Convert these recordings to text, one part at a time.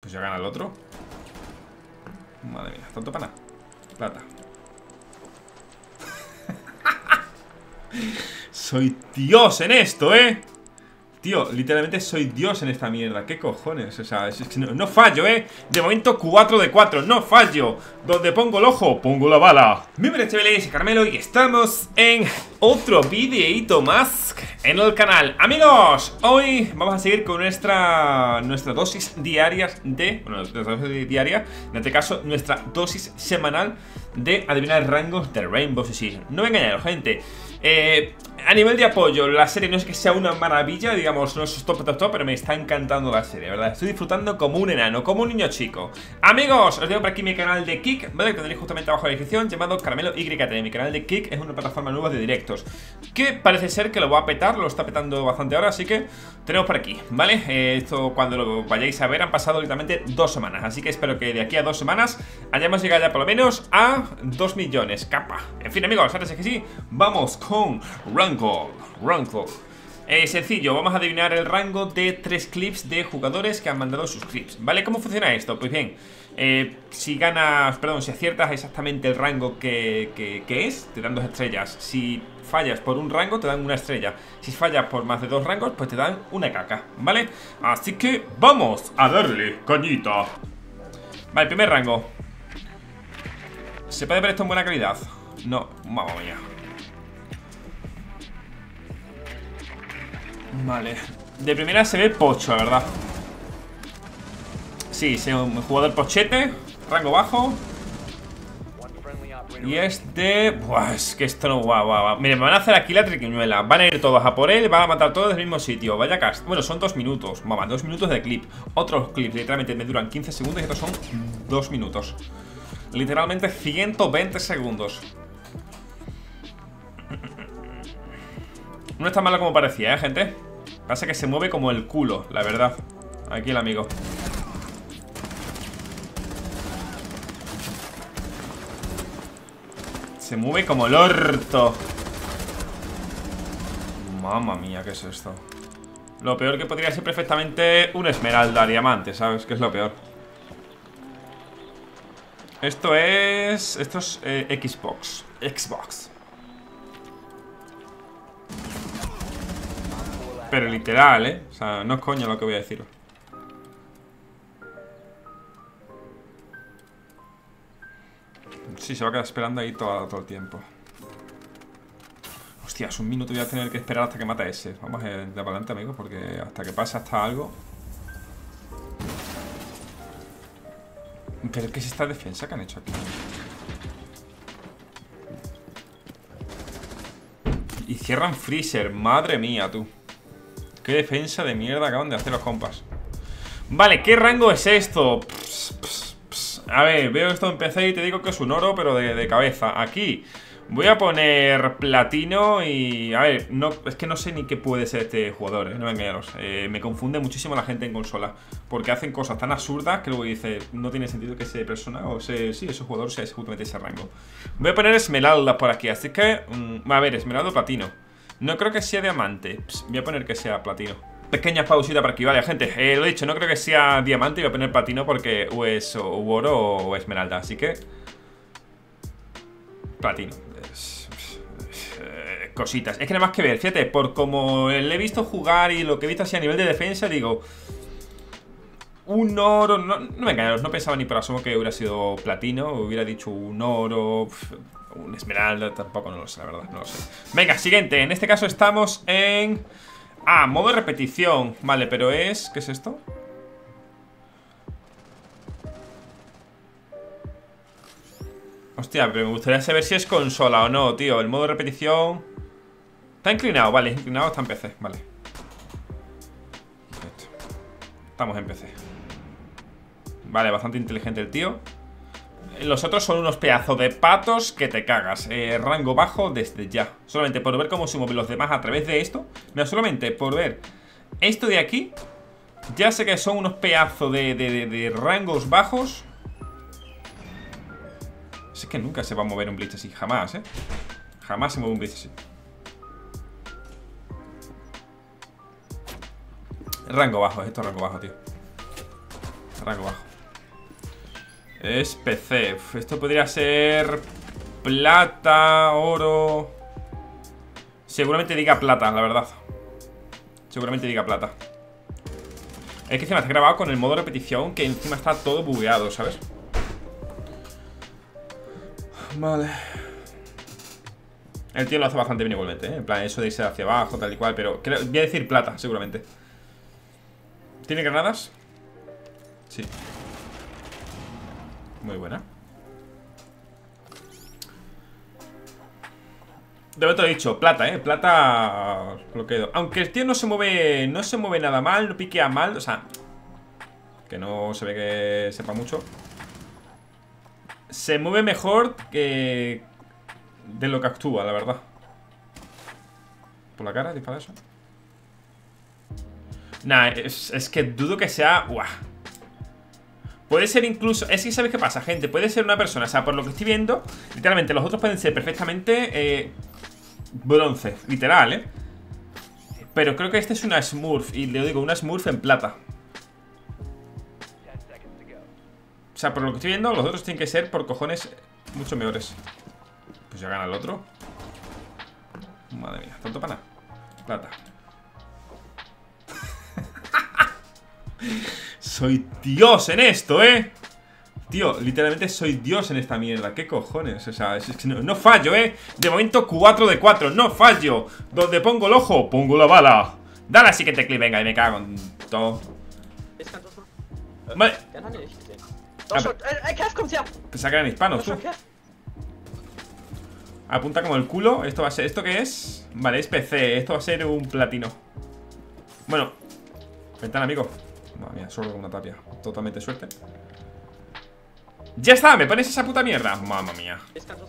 Pues ya gana el otro. Madre mía, tanto para nada. Plata. Soy Dios en esto, Tío, literalmente soy Dios en esta mierda. ¿Qué cojones? O sea, es que no fallo, De momento 4 de 4, no fallo. Donde pongo el ojo, pongo la bala. Mi nombre es Chavales y Carmelo y estamos en otro videíto más en el canal. Amigos, hoy vamos a seguir con nuestra dosis diarias de... Bueno, nuestra dosis diaria, en este caso, nuestra dosis semanal de adivinar rangos de Rainbow Six Siege. No me engañaros, gente. A nivel de apoyo, la serie no es que sea una maravilla, digamos, no es top, pero me está encantando la serie, ¿verdad? Estoy disfrutando como un enano, como un niño chico. Amigos, os dejo por aquí mi canal de Kick, ¿vale? Que tendréis justamente abajo en la descripción, llamado Caramelo YT. Mi canal de Kick es una plataforma nueva de directos que parece ser que lo va a petar, lo está petando bastante ahora, así que tenemos por aquí, ¿vale? Esto cuando lo vayáis a ver han pasado literalmente 2 semanas, así que espero que de aquí a 2 semanas hayamos llegado ya por lo menos a 2 millones, capa. En fin, amigos, ahora sí que sí, vamos con Rango. Sencillo, vamos a adivinar el rango de 3 clips de jugadores que han mandado sus clips, ¿vale? ¿Cómo funciona esto? Pues bien, si aciertas exactamente el rango que es, te dan 2 estrellas. Si fallas por un rango, te dan 1 estrella. Si fallas por más de 2 rangos, pues te dan una caca, ¿vale? Así que vamos a darle cañita. Vale, primer rango. ¿Se puede ver esto en buena calidad? No, mamma mía. Vale, de primera se ve pocho, la verdad. Sí, es un jugador pochete, rango bajo. Y este... Buah, es que esto no... Guau. Miren, me van a hacer aquí la triquiñuela. Van a ir todos a por él, van a matar todos del mismo sitio. Vaya cast. Bueno, son 2 minutos. Mamá, 2 minutos de clip. Otros clips literalmente me duran 15 segundos y estos son 2 minutos. Literalmente 120 segundos. No es tan malo como parecía, gente. Pasa que se mueve como el culo, la verdad. Aquí el amigo. Se mueve como el orto. Mamma mía, ¿qué es esto? Lo peor que podría ser perfectamente un esmeralda diamante, ¿sabes? Que es lo peor. Esto es Xbox. Pero literal, o sea, no es coño lo que voy a decir. Sí, se va a quedar esperando ahí todo el tiempo. Hostias, 1 minuto voy a tener que esperar hasta que mate a ese. Vamos de para adelante, amigos, porque hasta que pase hasta algo. Pero ¿qué es esta defensa que han hecho aquí? Y cierran Freezer, madre mía, tú. Qué defensa de mierda acaban de hacer los compas. Vale, ¿qué rango es esto? A ver, veo esto en PC y te digo que es un oro, pero de cabeza. Aquí voy a poner platino y... A ver, no, es que no sé ni qué puede ser este jugador, no me engañaros. Me confunde muchísimo la gente en consola, porque hacen cosas tan absurdas que luego dice, no tiene sentido que ese persona o ese jugador sea justamente ese rango. Voy a poner esmeralda por aquí, así que... a ver, esmeralda o platino. No creo que sea diamante. Voy a poner que sea platino. Pequeña pausita por aquí, vale, gente. Lo he dicho, no creo que sea diamante. Voy a poner platino porque o es oro o esmeralda. Así que platino. Cositas. Es que nada más que ver, fíjate, por como le he visto jugar y lo que he visto así a nivel de defensa, digo, un oro, no me engañaros, no pensaba ni por asomo que hubiera sido platino. Hubiera dicho un oro, un esmeralda, tampoco, no lo sé, la verdad, no lo sé. Venga, siguiente, en este caso estamos en... modo de repetición. Vale, pero es... ¿Qué es esto? Hostia, pero me gustaría saber si es consola o no, tío. El modo de repetición... Está inclinado, vale, inclinado está en PC, vale. Perfecto. Estamos en PC. Vale, bastante inteligente el tío. Los otros son unos pedazos de patos que te cagas. Rango bajo desde ya. Solamente por ver cómo se mueven los demás a través de esto. Mira, solamente por ver esto de aquí, ya sé que son unos pedazos de rangos bajos. Es que nunca se va a mover un Blitz así, jamás, Jamás se mueve un Blitz así. Rango bajo, esto es rango bajo, tío. Rango bajo. Es PC. Esto podría ser plata, oro. Seguramente diga plata, la verdad. Seguramente diga plata. Es que encima está grabado con el modo repetición, que encima está todo bugueado, ¿sabes? Vale. El tío lo hace bastante bien igualmente, ¿eh? En plan, eso de irse hacia abajo, tal y cual. Pero voy a decir plata, seguramente. ¿Tiene granadas? Sí. Muy buena. De momento he dicho, plata, plata lo quedo. Aunque el tío no se mueve nada mal, no piquea mal. O sea, que no se ve que sepa mucho. Se mueve mejor que de lo que actúa, la verdad. Por la cara, dispara eso. Nah, es que dudo que sea... Uah. Puede ser incluso... Es que ¿sabes qué pasa, gente? Puede ser una persona, o sea, por lo que estoy viendo, literalmente los otros pueden ser perfectamente bronce, literal, ¿eh? Pero creo que este es una Smurf. Y le digo, una Smurf en plata. O sea, por lo que estoy viendo, los otros tienen que ser por cojones mucho mejores. Pues ya gana el otro. Madre mía, tanto para nada. Plata. Soy Dios en esto, ¿eh? Tío, literalmente soy Dios en esta mierda. ¿Qué cojones? O sea, es que no fallo, ¿eh? De momento 4 de 4, no fallo. Donde pongo el ojo, pongo la bala. Dale así que te clip, venga, y me cago en todo. Vale. Pensaba que eran hispanos, tú. Apunta como el culo. Esto va a ser... ¿Esto qué es? Vale, es PC. Esto va a ser un platino. Bueno. Ventana, amigo. Madre mía, solo con una tapia. Totalmente suerte. ¡Ya está! ¿Me pones esa puta mierda? Mamma mía.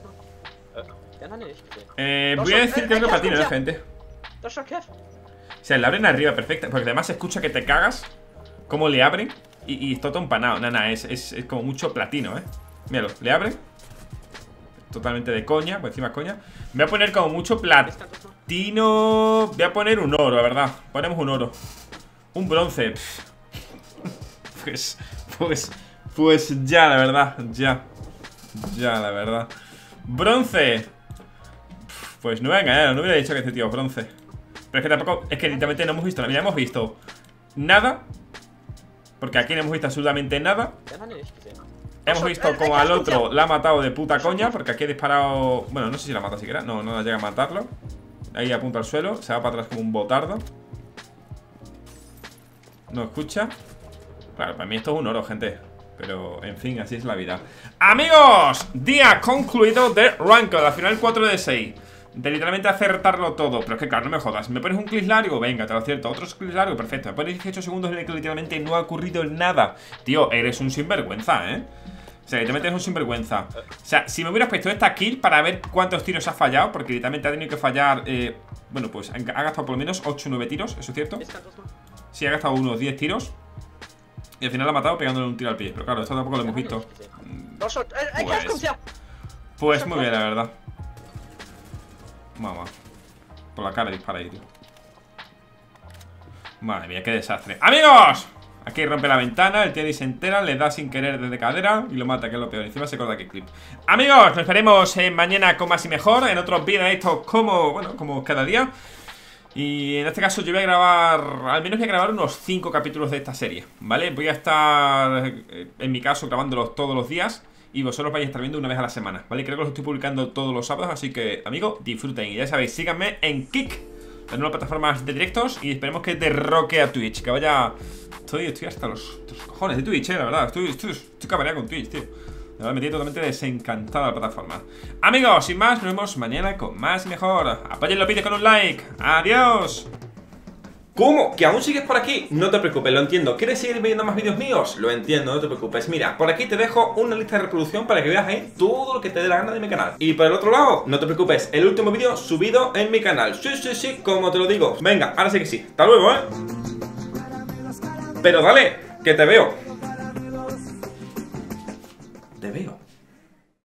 Voy a decir que es un platino, gente. O sea, le abren arriba, perfecta. Porque además se escucha que te cagas. Cómo le abren. Y está todo empanado. Nada, es como mucho platino, Míralo, le abren. Totalmente de coña, por encima es coña. Voy a poner como mucho platino. Voy a poner un oro, la verdad. Ponemos un oro. Un bronce. Pues ya, la verdad. Ya, la verdad. Bronce. Pues no voy a engañar, no hubiera dicho que este tío es bronce. Pero es que tampoco, es que literalmente no hemos visto nada. Mira, hemos visto nada. Porque aquí no hemos visto absolutamente nada. Hemos visto como al otro la ha matado de puta coña. Porque aquí he disparado... Bueno, no sé si la mata siquiera. No llega a matarlo. Ahí apunta al suelo. Se va para atrás como un botardo. No escucha. Claro, para mí esto es un oro, gente. Pero, en fin, así es la vida. Amigos, día concluido de Ranked. Al final 4 de 6. De literalmente acertarlo todo. Pero es que claro, no me jodas. ¿Me pones un clip largo? Venga, te lo acierto. Otro clip largo, perfecto. Me pones 18 segundos en el que literalmente no ha ocurrido nada. Tío, eres un sinvergüenza, O sea, literalmente eres un sinvergüenza. O sea, si me hubieras puesto esta kill para ver cuántos tiros ha fallado. Porque literalmente ha tenido que fallar bueno, pues ha gastado por lo menos 8 o 9 tiros. ¿Eso es cierto? Sí, ha gastado unos 10 tiros. Y al final la ha matado pegándole un tiro al pie. Pero claro, esto tampoco lo hemos visto. Pues muy bien, la verdad. Mamá. Por la cara dispara ahí, tío. Madre mía, qué desastre. ¡Amigos! Aquí rompe la ventana, el tío se entera, le da sin querer desde cadera y lo mata, que es lo peor. Encima se corta aquí el clip. Amigos, nos veremos mañana con más y mejor. En otros vídeos estos como, bueno, como cada día. Y en este caso yo voy a grabar, al menos voy a grabar unos 5 capítulos de esta serie, ¿vale? Voy a estar, en mi caso, grabándolos todos los días. Y vosotros vais a estar viendo una vez a la semana, ¿vale? Creo que los estoy publicando todos los sábados. Así que, amigos, disfruten. Y ya sabéis, síganme en Kick, las nuevas plataformas de directos. Y esperemos que derroque a Twitch. Que vaya... Estoy hasta los cojones de Twitch, la verdad. Estoy cabreado con Twitch, tío. Me verdad, me tiene totalmente desencantada la plataforma. Amigos, sin más, nos vemos mañana con más y mejor. Apoyen los vídeos con un like. ¡Adiós! ¿Cómo? ¿Que aún sigues por aquí? No te preocupes, lo entiendo. ¿Quieres seguir viendo más vídeos míos? Lo entiendo, no te preocupes. Mira, por aquí te dejo una lista de reproducción para que veas ahí todo lo que te dé la gana de mi canal. Y por el otro lado, no te preocupes, el último vídeo subido en mi canal. Sí, como te lo digo. Venga, ahora sí que sí. Hasta luego, Pero dale, que te veo.